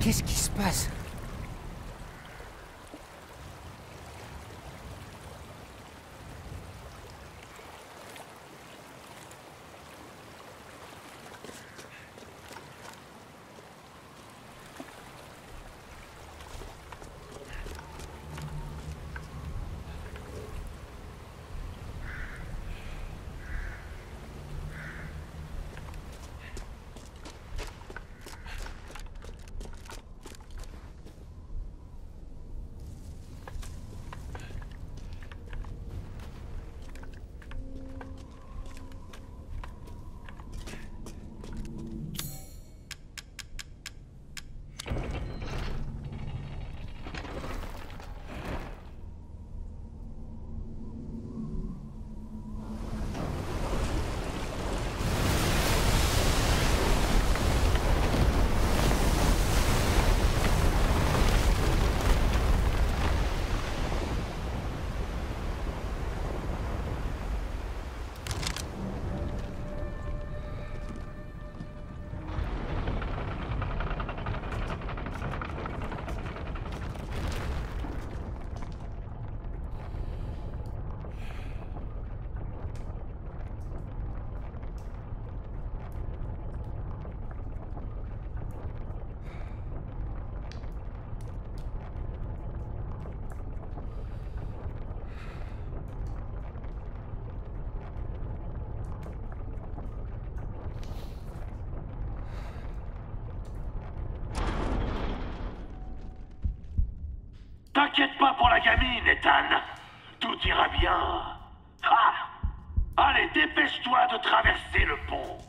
Qu'est-ce qui se passe? T'inquiète pas pour la gamine, Ethan. Tout ira bien. Ah! Allez, dépêche-toi de traverser le pont.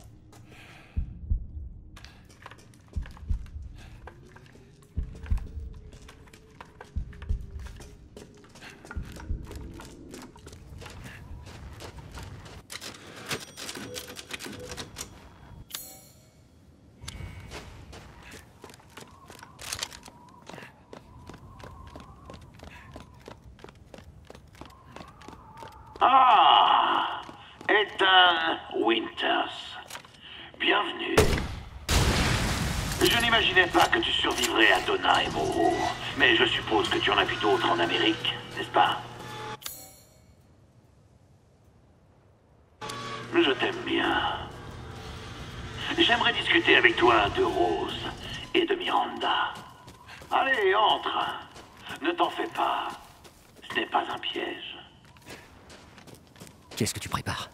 Ah! Ethan Winters. Bienvenue. Je n'imaginais pas que tu survivrais à Donna et Moreau, mais je suppose que tu en as vu d'autres en Amérique, n'est-ce pas? Je t'aime bien. J'aimerais discuter avec toi de Rose et de Miranda. Allez, entre. Ne t'en fais pas. Ce n'est pas un piège. Qu'est-ce que tu prépares?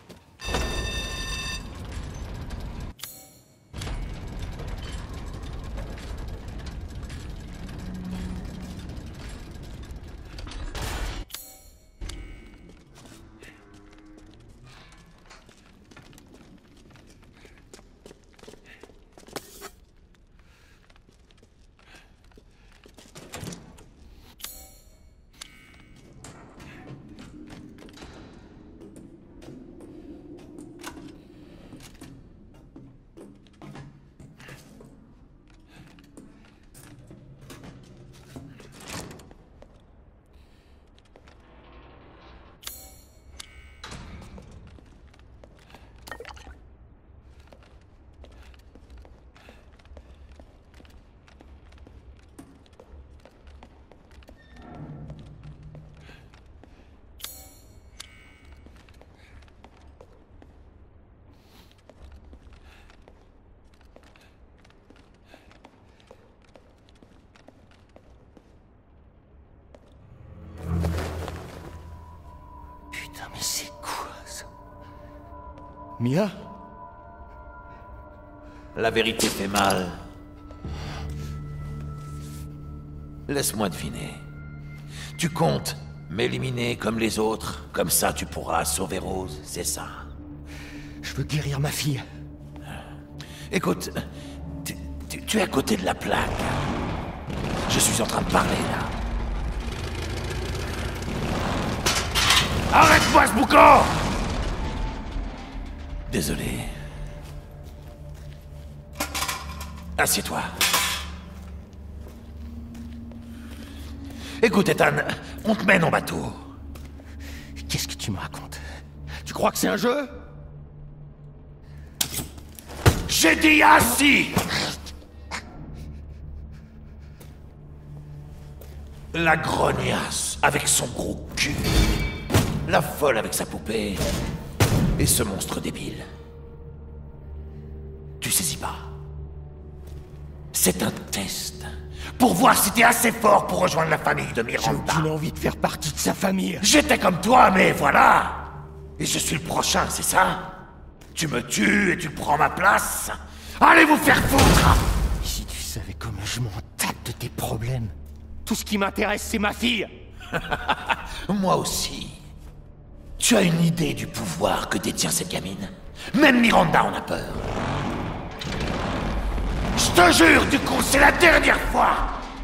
Putain, mais c'est quoi ça? Mia? La vérité fait mal. Laisse-moi deviner. Tu comptes m'éliminer comme les autres, comme ça tu pourras sauver Rose, c'est ça? Je veux guérir ma fille. Écoute, tu es à côté de la plaque. Je suis en train de parler, là. Arrête-moi ce boucan! Désolé. Assieds-toi. Écoute, Ethan, on te mène en bateau. Qu'est-ce que tu me racontes? Tu crois que c'est un jeu? J'ai dit assis! La grognasse avec son gros cul. La folle avec sa poupée. Et ce monstre débile. Tu saisis pas. C'est un test. Pour voir si t'es assez fort pour rejoindre la famille de J'ai Miranda. aucune envie de faire partie de sa famille. J'étais comme toi, mais voilà. Et je suis le prochain, c'est ça? Tu me tues et tu prends ma place? Allez vous faire foutre! Si tu savais comme je m'en tape de tes problèmes. Tout ce qui m'intéresse, c'est ma fille. Moi aussi. Tu as une idée du pouvoir que détient cette gamine? Même Miranda en a peur. Je te jure, du coup, c'est la dernière fois!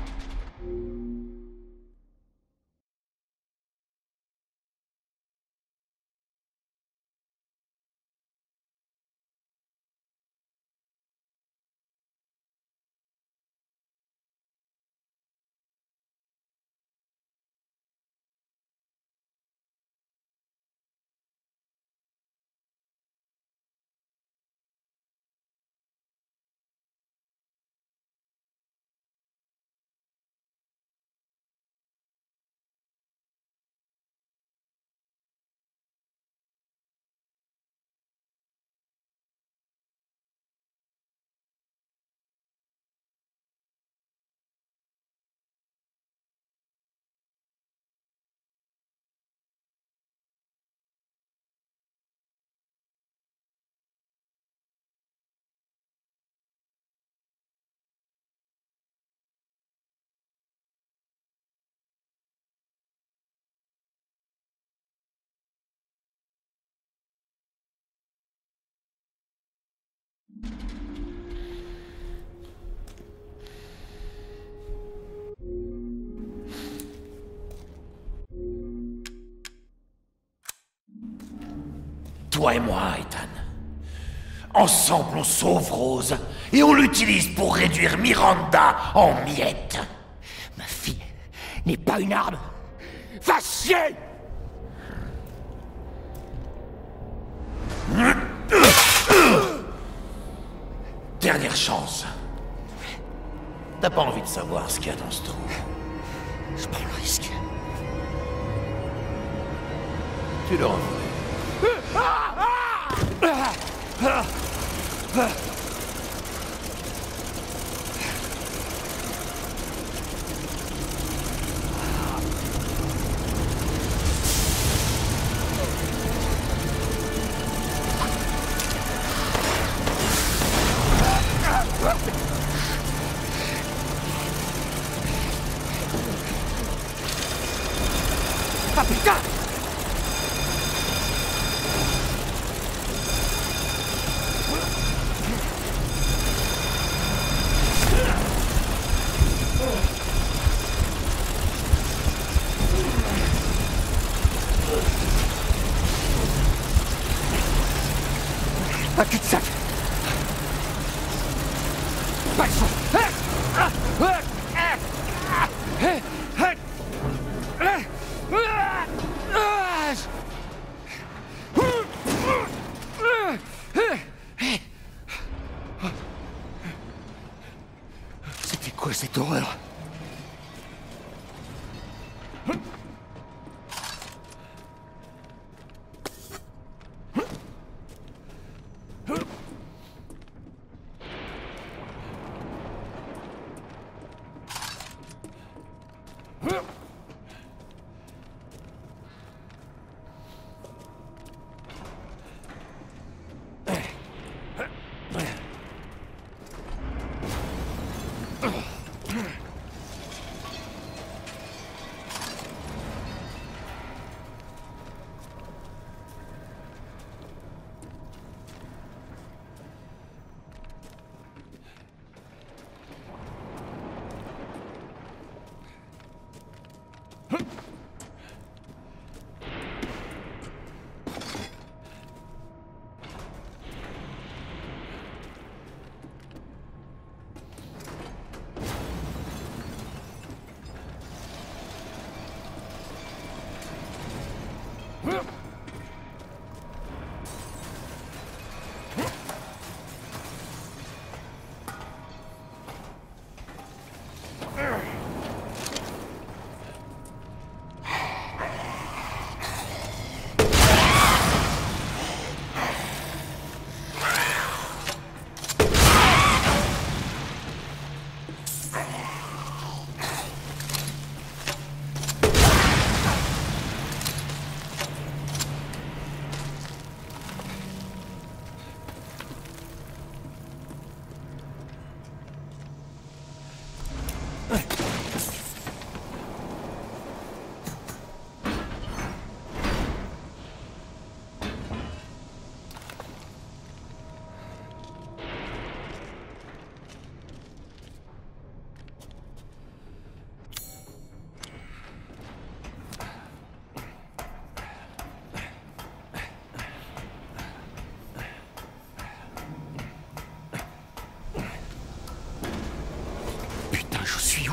Toi et moi, Ethan. Ensemble, on sauve Rose et on l'utilise pour réduire Miranda en miettes. Ma fille n'est pas une arme. Va chier! Dernière chance. T'as pas envie de savoir ce qu'il y a dans ce trou. Je prends le risque. Tu le revois. Ah putain! Un cul-de-sac! Pas le choix! C'était quoi cette horreur?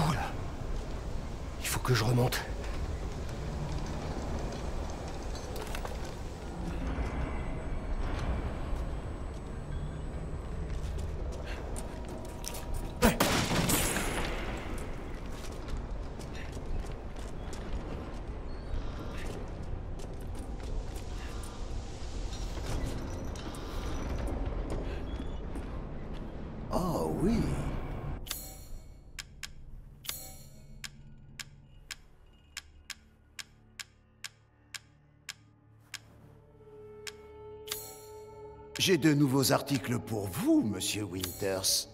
Oula. Il faut que je remonte. Oh oui. J'ai de nouveaux articles pour vous, Monsieur Winters.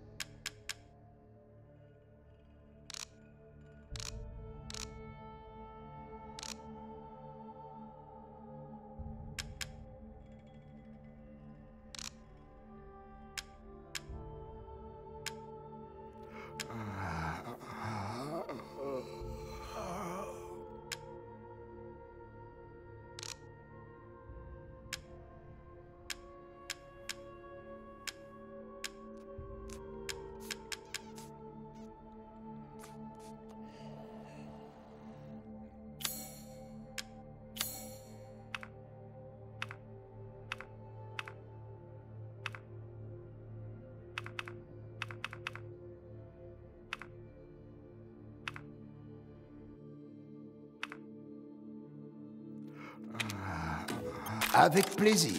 Avec plaisir.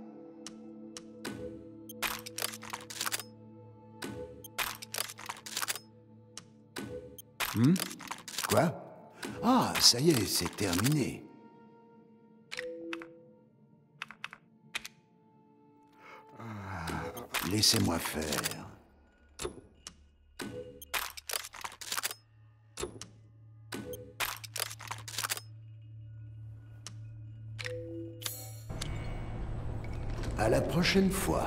Quoi? Ah, ça y est, c'est terminé. Laissez-moi faire. À la prochaine fois.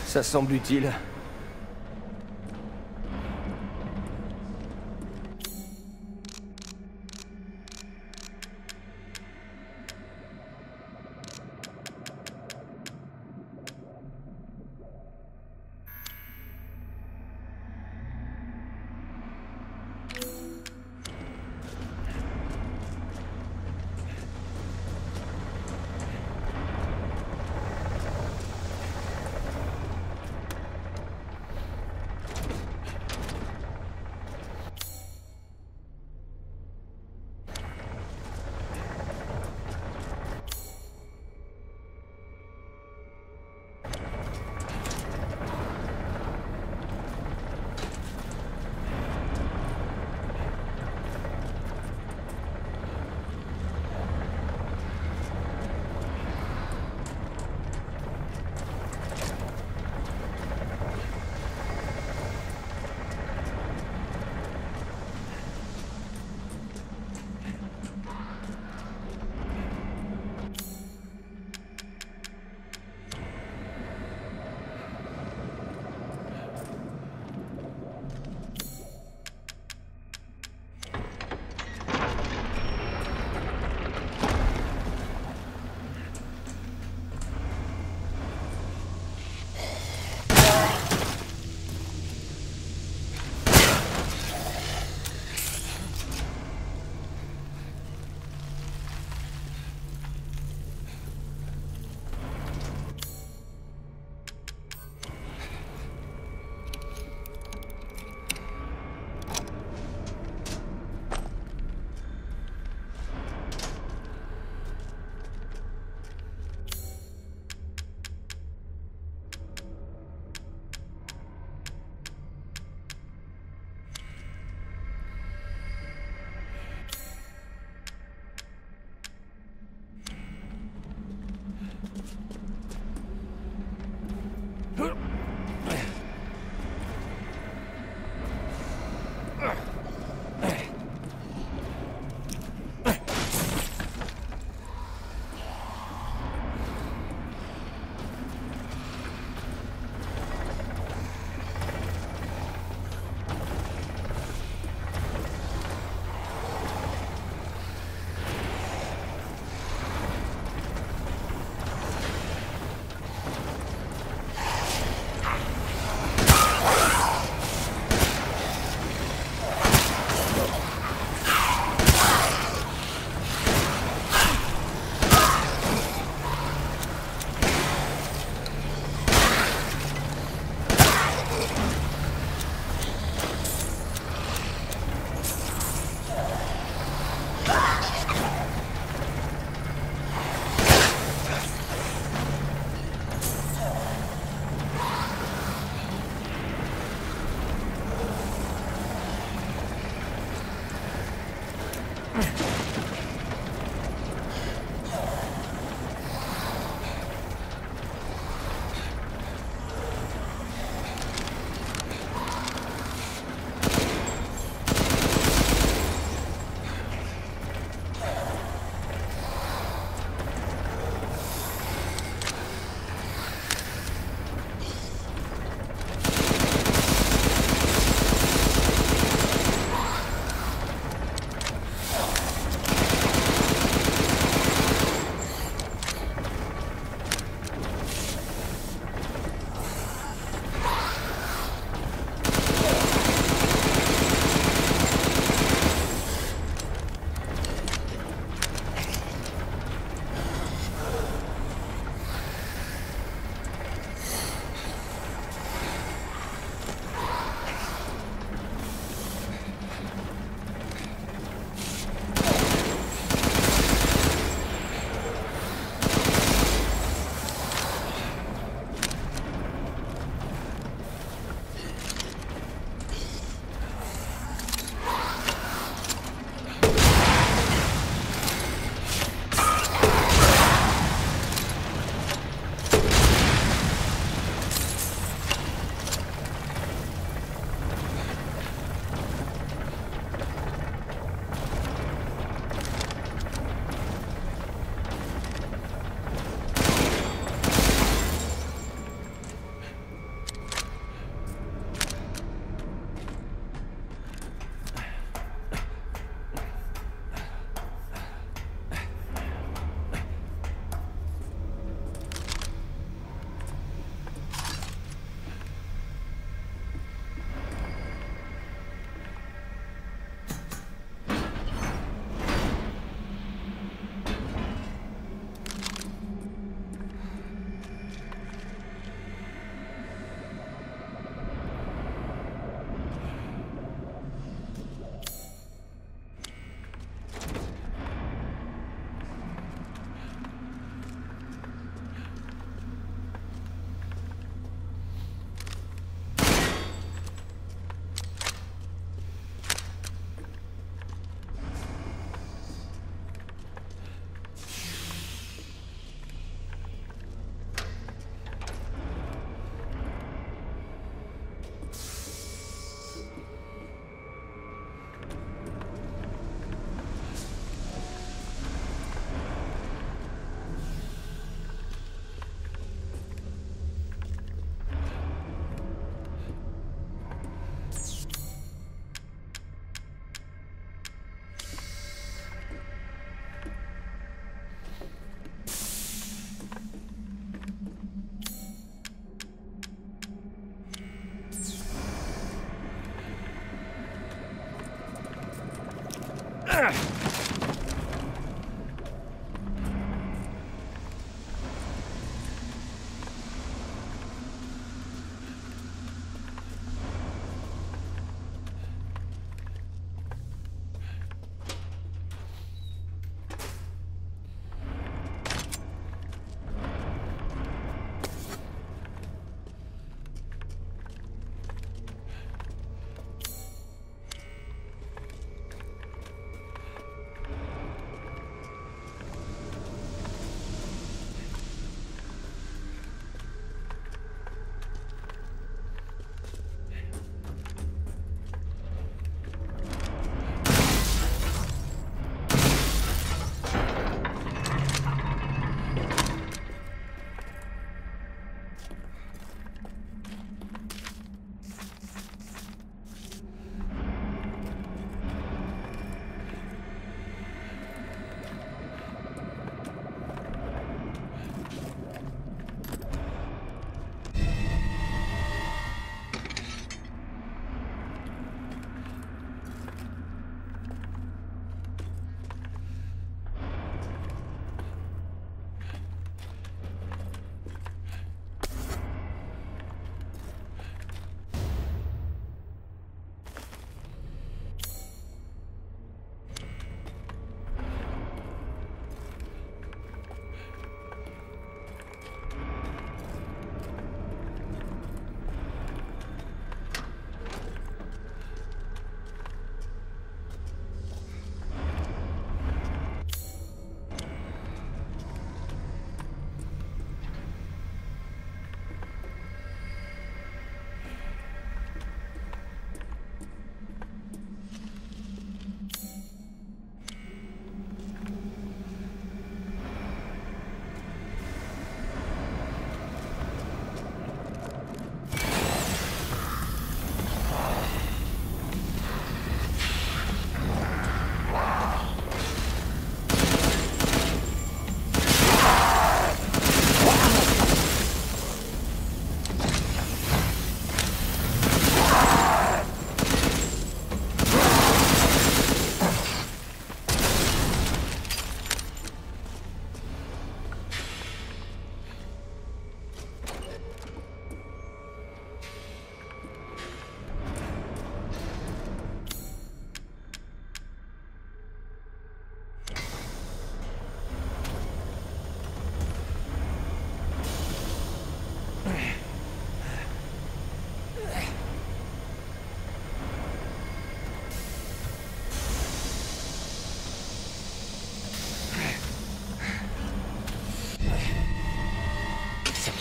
Ça semble utile.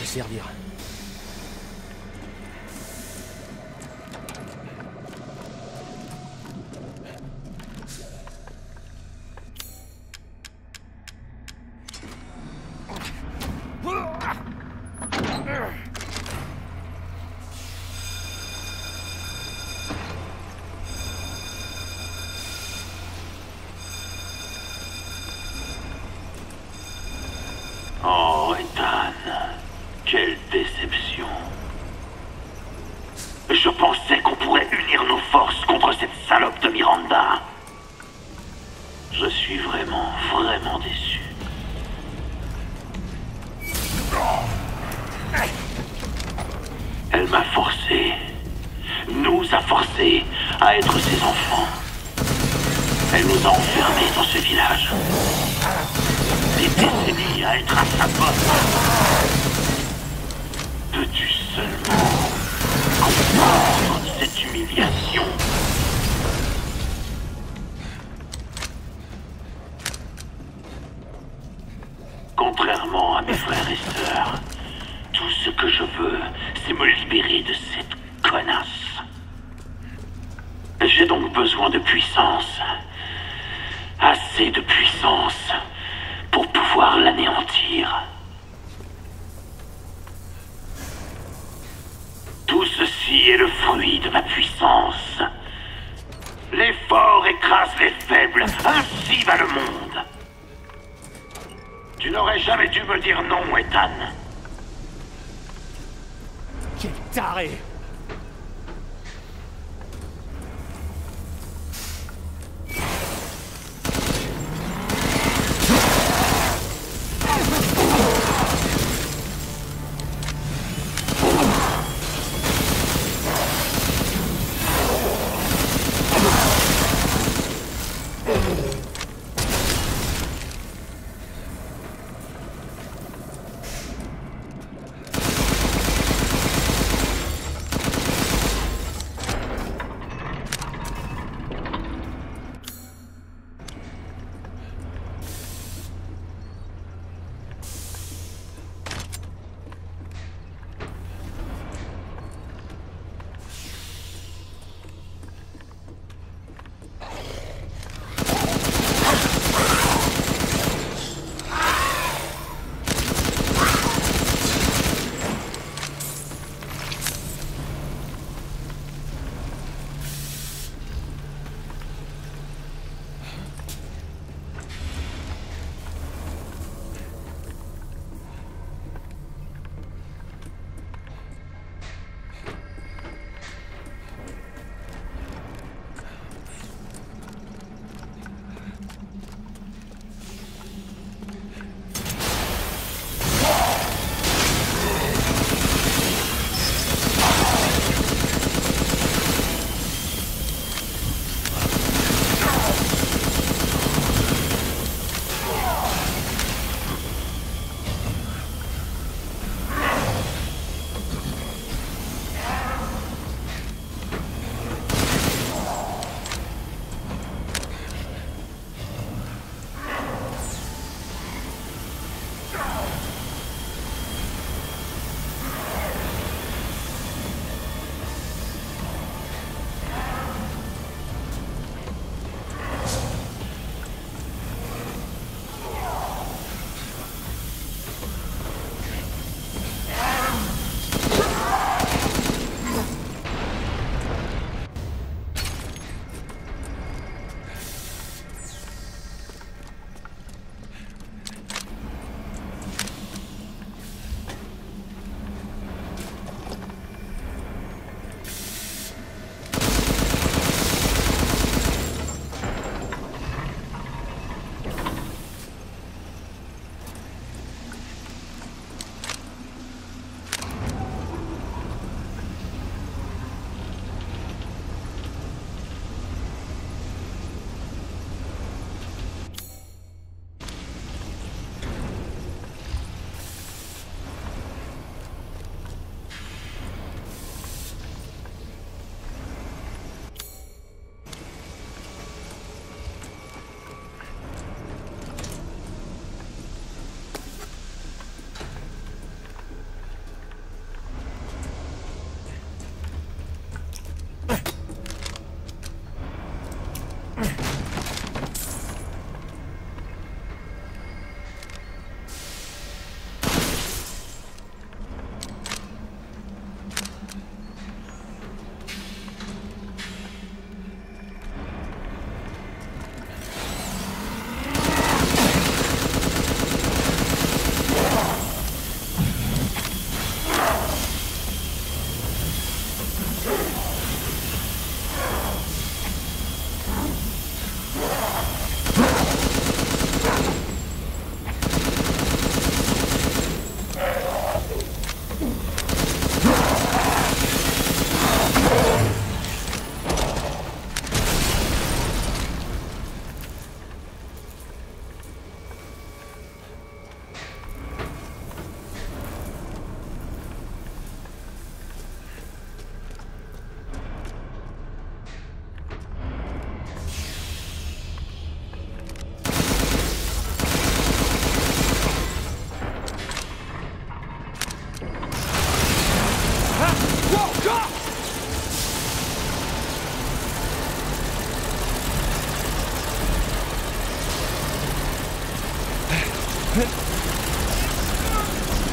servir. Oh, Ethan, quelle déception. Je pensais qu'on pourrait unir nos forces contre cette salope de Miranda. Je suis vraiment, vraiment déçu. Elle m'a forcé, nous a forcés à être ses enfants. Elle nous a enfermés dans ce village. Des décennies à être à sa botte. Peux-tu seulement comprendre cette humiliation? Contrairement à mes frères et sœurs, tout ce que je veux, c'est me libérer de cette connasse. J'ai donc besoin de puissance. Assez de puissance pour pouvoir l'anéantir. Tout ceci est le fruit de ma puissance. Les forts écrasent les faibles, ainsi va le monde. Tu n'aurais jamais dû me dire non, Ethan. Quel taré!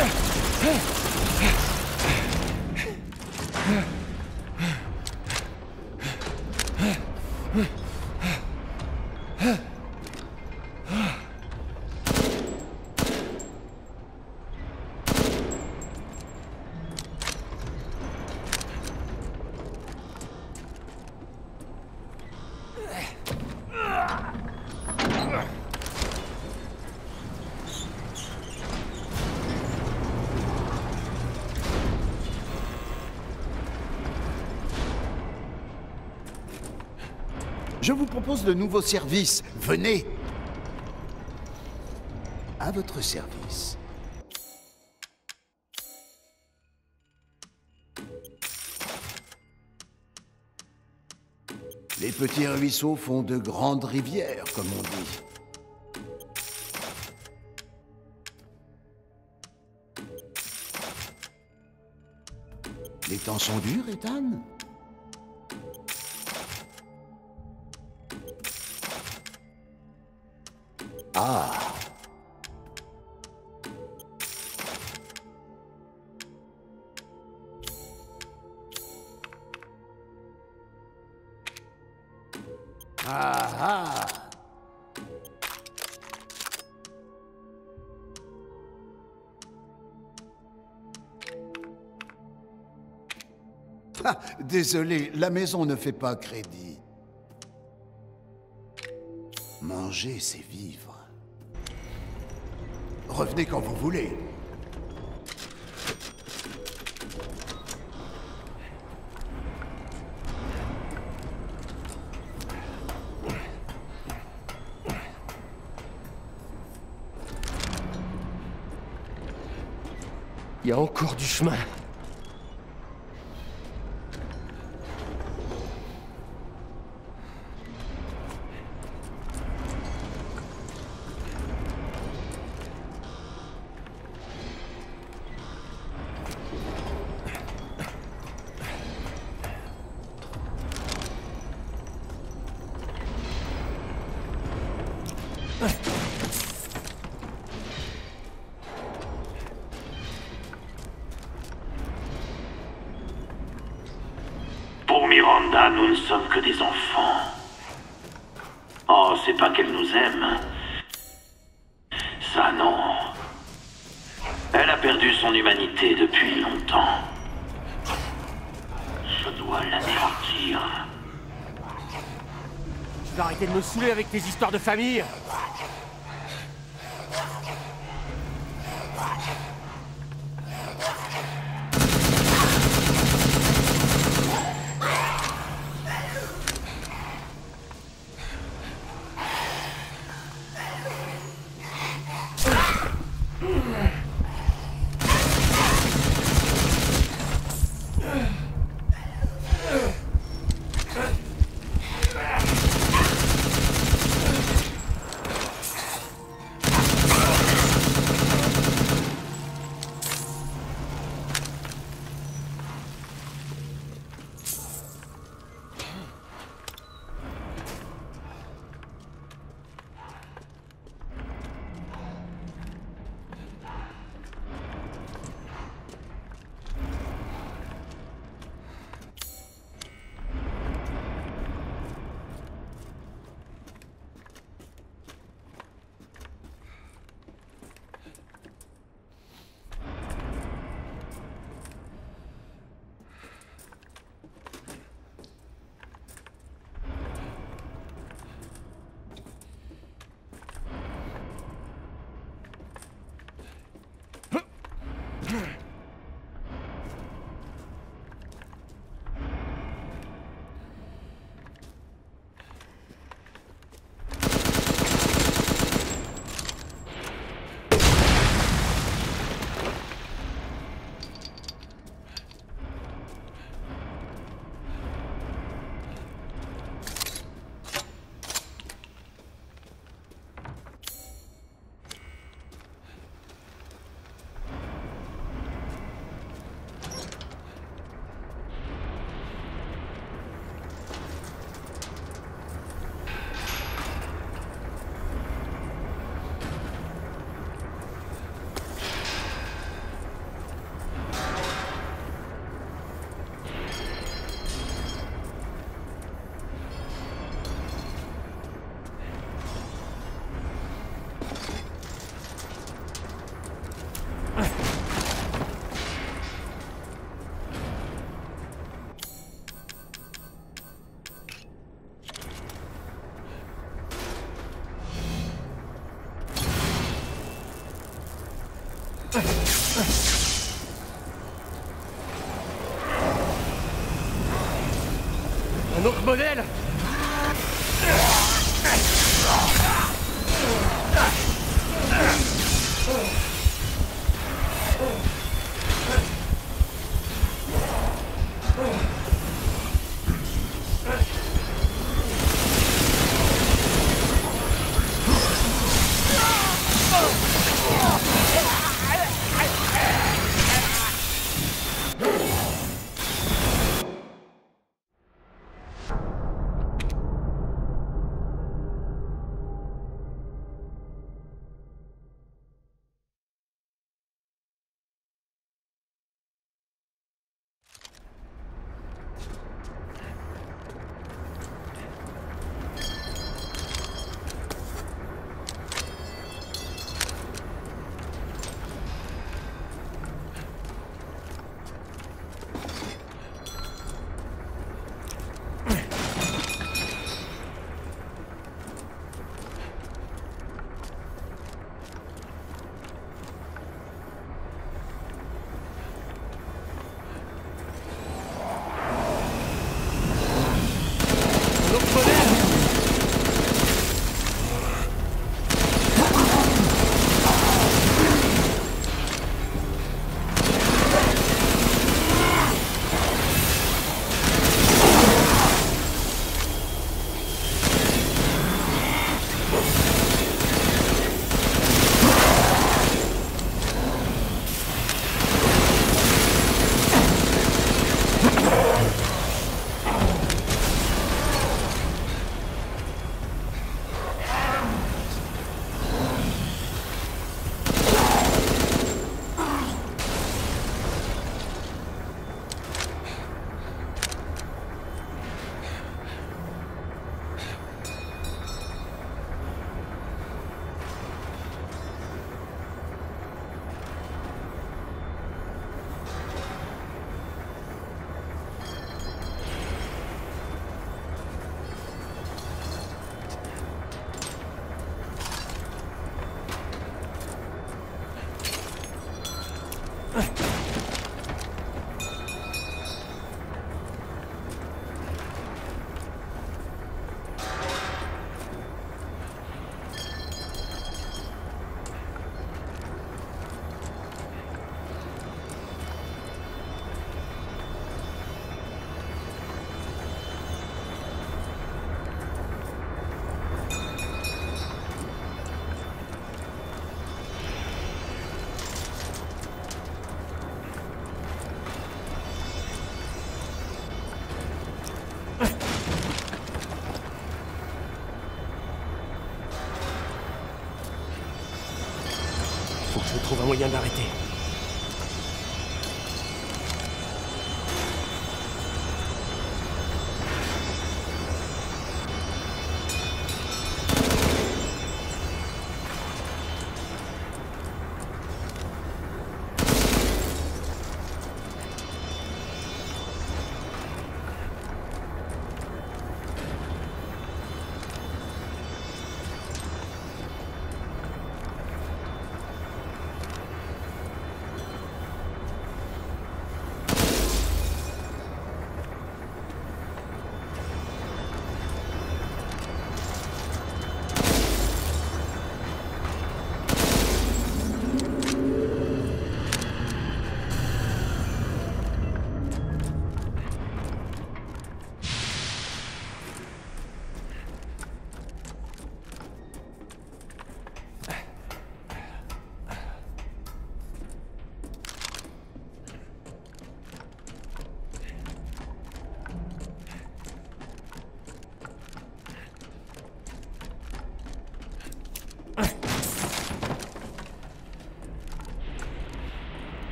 Je vous propose de nouveaux services. Venez. À votre service. Les petits ruisseaux font de grandes rivières, comme on dit. Les temps sont durs, Ethan? Ah. Ah ah. Ah, désolé, la maison ne fait pas crédit. Manger, c'est vivre. Revenez quand vous voulez. Il y a encore du chemin. Pour Miranda, nous ne sommes que des enfants. Oh, c'est pas qu'elle nous aime. Ça, non. Elle a perdu son humanité depuis longtemps. Je dois l'anéantir. Tu vas arrêter de me saouler avec tes histoires de famille. Un autre modèle? Faut que je trouve un moyen d'arrêter.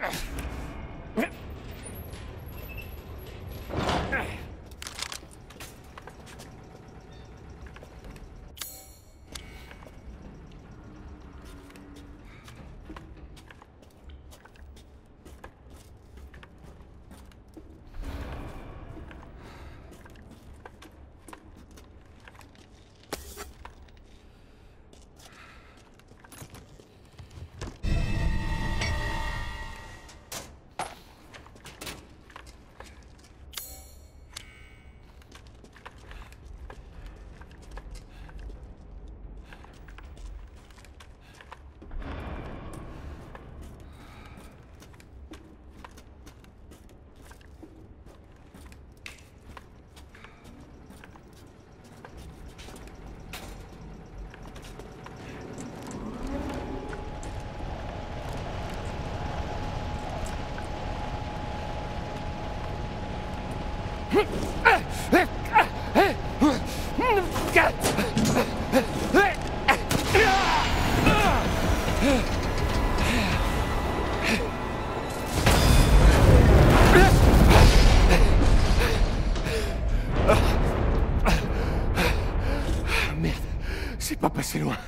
Merde, c'est pas passé loin.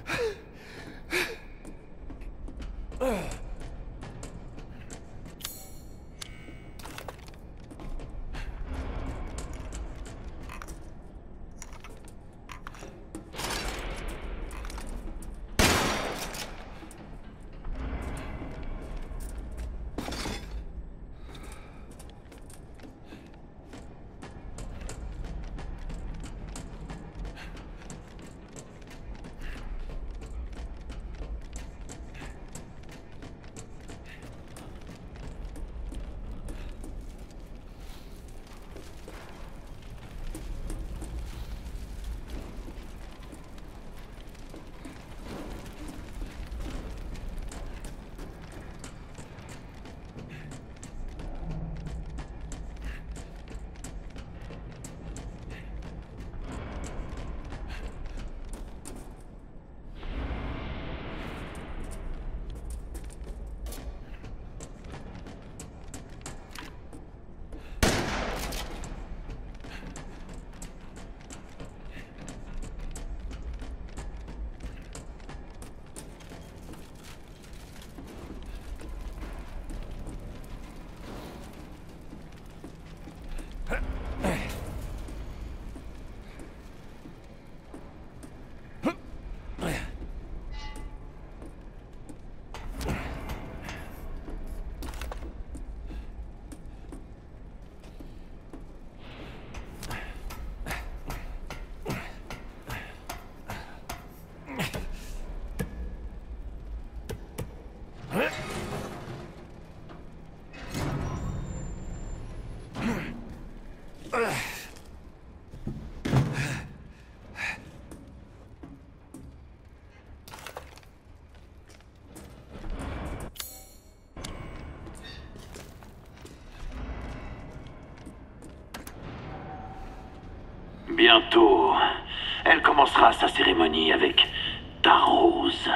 Bientôt, elle commencera sa cérémonie avec ta rose.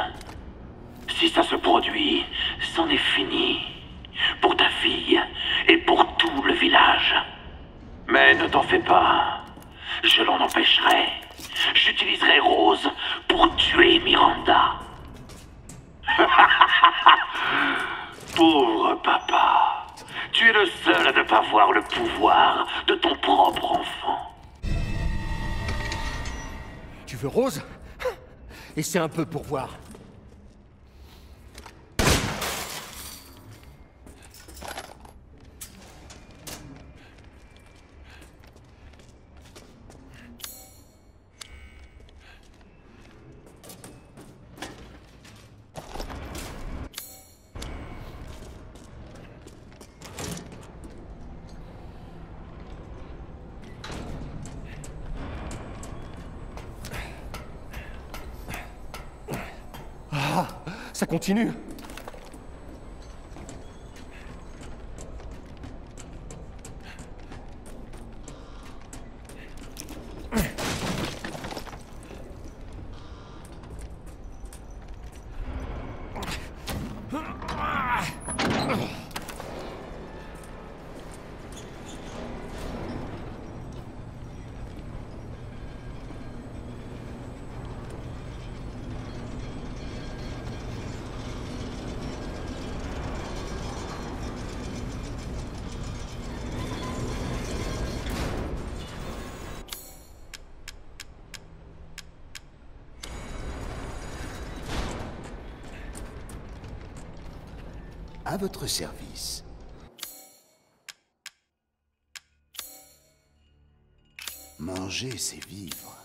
Si ça se produit, c'en est fini. Pour ta fille et pour tout le village. Mais ne t'en fais pas. Je l'en empêcherai. J'utiliserai Rose pour tuer Miranda. Pauvre papa. Tu es le seul à ne pas voir le pouvoir de ton propre enfant. Tu veux Rose? Et c'est un peu pour voir. Ça continue. À votre service. Manger, c'est vivre.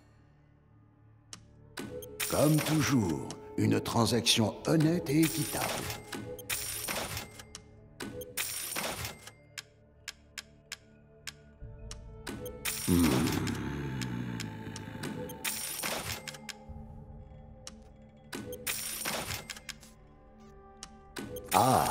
Comme toujours, une transaction honnête et équitable. Ah.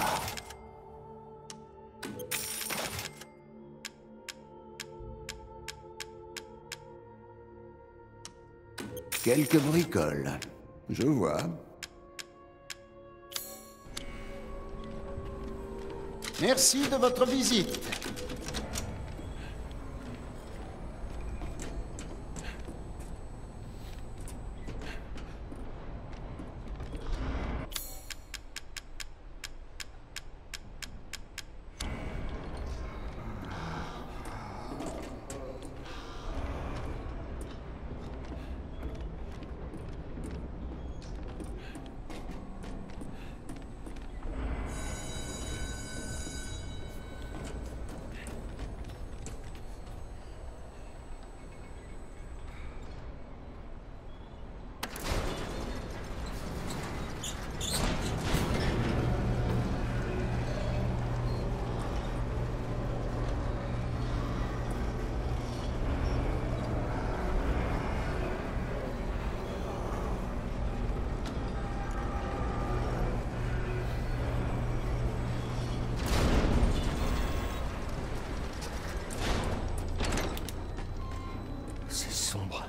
Quelques bricoles. Je vois. Merci de votre visite. C'est sombre.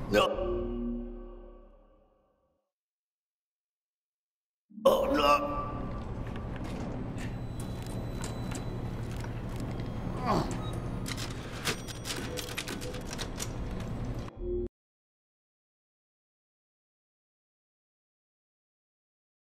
Non. Oh non.